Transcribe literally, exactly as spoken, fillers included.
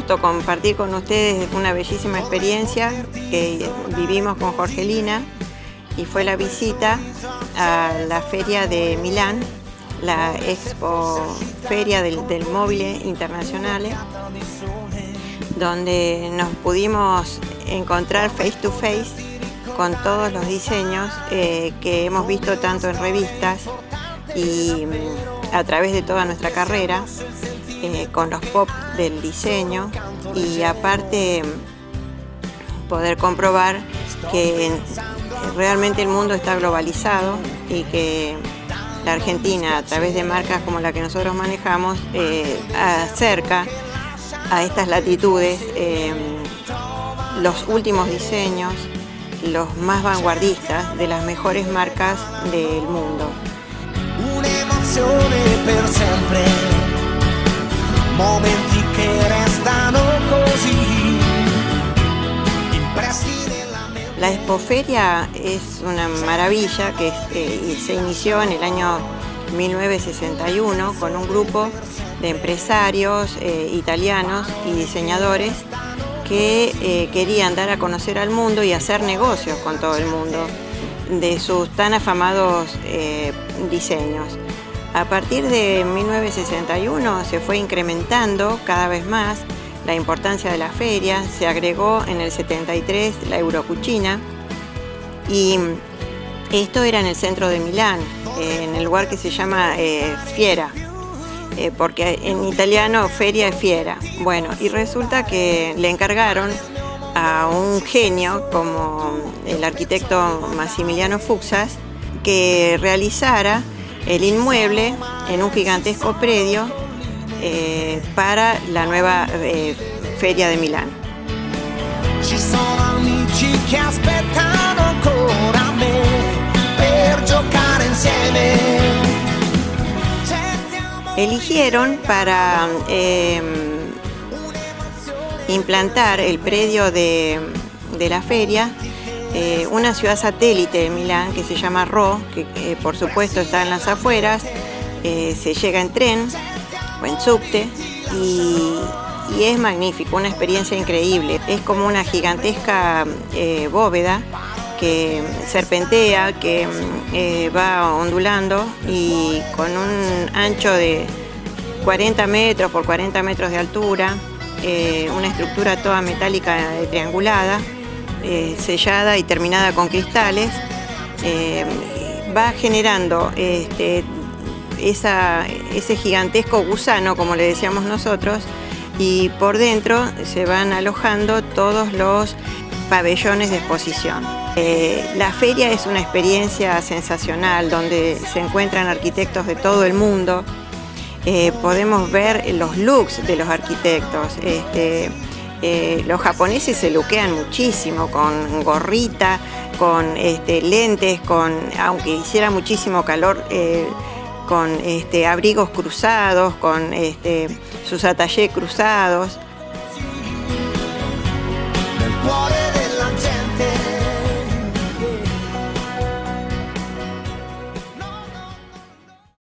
gusto compartir con ustedes una bellísima experiencia que vivimos con Jorgelina, y fue la visita a la Feria de Milán, la Expo Feria del, del Mobile Internazionale, donde nos pudimos encontrar face to face con todos los diseños eh, que hemos visto tanto en revistas y a través de toda nuestra carrera, eh, con los pop del diseño, y aparte poder comprobar que realmente el mundo está globalizado y que la Argentina, a través de marcas como la que nosotros manejamos, eh, acerca a estas latitudes eh, los últimos diseños, los más vanguardistas de las mejores marcas del mundo. Un'emozione per sempre, momenti che restano così impressi nella mente. La Expoferia es una maravilla que eh, se inició en el año mil novecientos sesenta y uno con un grupo de empresarios eh, italianos y diseñadores que eh, querían dar a conocer al mundo y hacer negocios con todo el mundo de sus tan afamados eh, diseños. A partir de mil novecientos sesenta y uno se fue incrementando cada vez más la importancia de la feria, se agregó en el setenta y tres la Eurocucina, y esto era en el centro de Milán, eh, en el lugar que se llama eh, Fiera, eh, porque en italiano feria es fiera. Bueno, y resulta que le encargaron a un genio como el arquitecto Massimiliano Fuksas que realizara el inmueble en un gigantesco predio eh, para la nueva eh, Feria de Milán. Ci sono amici che aspettano ancora me per giocare insieme. Eligieron para eh, implantar el predio de, de la feria eh, una ciudad satélite de Milán que se llama Rho, que eh, por supuesto está en las afueras, eh, se llega en tren o en subte, y, y es magnífico, una experiencia increíble. Es como una gigantesca eh, bóveda que serpentea, que eh, va ondulando, y con un ancho de cuarenta metros por cuarenta metros de altura, eh, una estructura toda metálica triangulada, eh, sellada y terminada con cristales, eh, va generando este, esa, ese gigantesco gusano, como le decíamos nosotros, y por dentro se van alojando todos los pabellones de exposición. Eh, la feria es una experiencia sensacional donde se encuentran arquitectos de todo el mundo. Eh, podemos ver los looks de los arquitectos. Este, eh, los japoneses se lookean muchísimo, con gorrita, con este, lentes, con, aunque hiciera muchísimo calor, eh, con este, abrigos cruzados, con este, sus attachés cruzados.